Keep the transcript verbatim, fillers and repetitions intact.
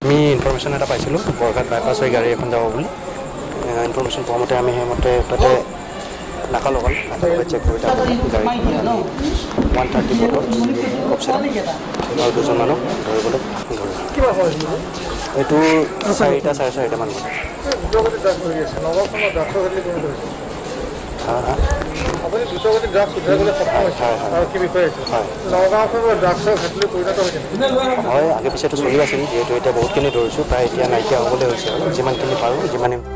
আমি ইনফৰমেশ্যন এটা পাইছিলোঁ বৰঘাট বাইপাছ হৈ গাড়ী এখন যাব বুলি ইনফৰমেশ্যন পোৱা মতে আমি সেইমতে তাতে নাকা লগাল নাকা লগাই চেক কৰি তাত গাড়ীখন আমি ওৱান থাৰ্টি বটল কপচিৰাপ আৰু দুজন মানুহ ধৰিবলৈ ধৰিলোঁ এইটো চাৰিটা চাৰে চাৰিটামান বজাত আপুনি দ্ৰুতগতিত ড্ৰাগছ উদ্ধাৰ কৰিবলৈ সক্ষম হৈছে আৰু কি বিষয় হৈছে নগাঁওখন ড্ৰাগছৰ ঘাটলৈ পৰিণত হৈছে হয় আগে পিছেতো চলি আছিল যিহেতু এতিয়া বহুতখিনি ধৰিছোঁ প্ৰায় এতিয়া নাইকিয়া হ'বলৈ হৈছে আৰু যিমানখিনি পাৰোঁ যিমানে